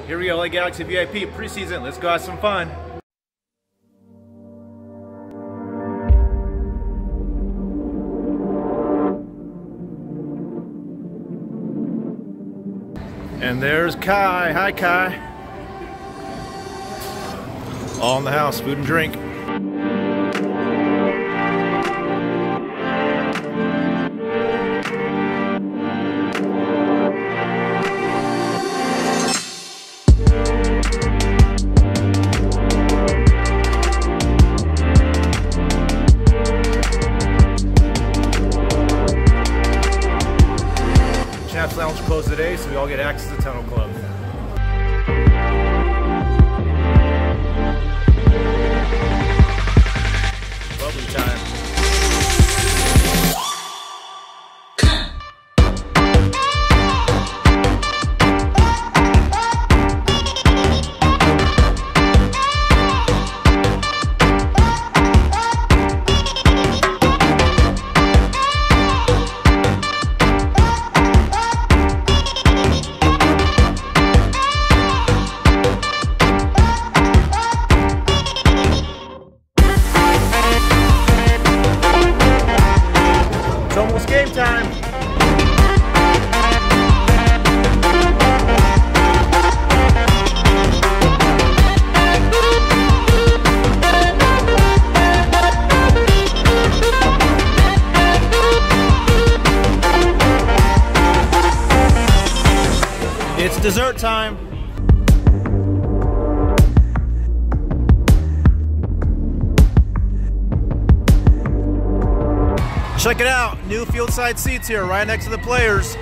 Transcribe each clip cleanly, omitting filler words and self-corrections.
Here we go, LA Galaxy VIP preseason. Let's go have some fun. And there's Kai. Hi, Kai. All in the house, food and drink. Chaps Lounge closed today, so we all get access to Tunnel Club. Lovely time. It's almost game time. It's dessert time. Check it out, new field side seats here, right next to the players.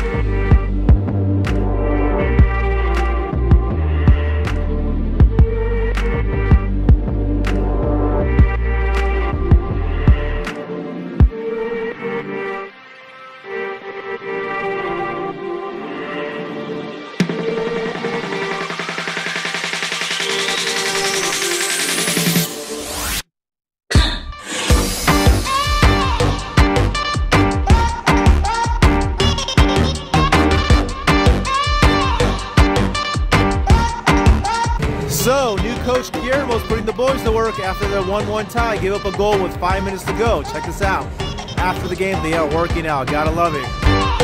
So, new coach Guillermo's putting the boys to work after their 1-1 tie. Gave up a goal with 5 minutes to go. Check this out. After the game, they are working out. Gotta love it.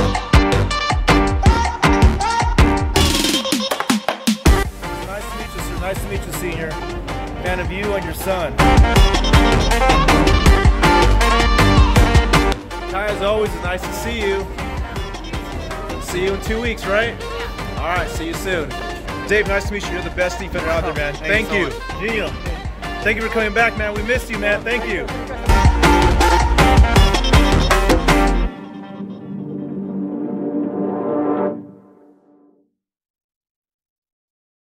Nice to meet you, sir. Nice to meet you, senior. Fan of you and your son. Kai, as always, it's nice to see you. See you in 2 weeks, right? Yeah. All right, see you soon. Dave, nice to meet you. You're the best defender out there, man. Thank you. Juninho, thank you for coming back, man. We missed you, man. Thank you.